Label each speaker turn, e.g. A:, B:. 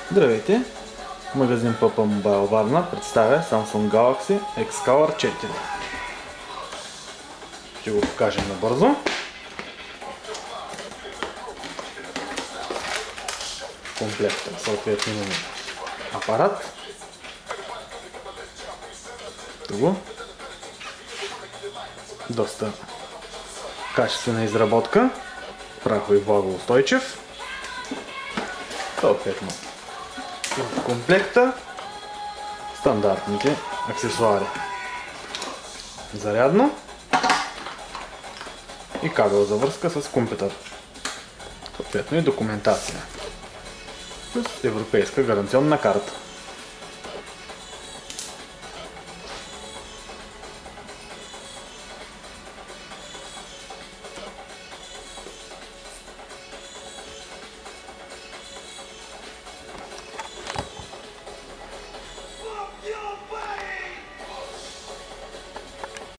A: Здравейте! Магазин ПП Mobile Варна представя Samsung Galaxy X-Color 4. Ще го покажем набързо. Комплекта съответно имаме апарат. Тук. Доста качествена изработка. Прахови влагоустойчив. Съответно в комплекта стандартните аксесуари. Зарядно и кабел за връзка с компютър. Съответно и документация с европейска гаранционна карта.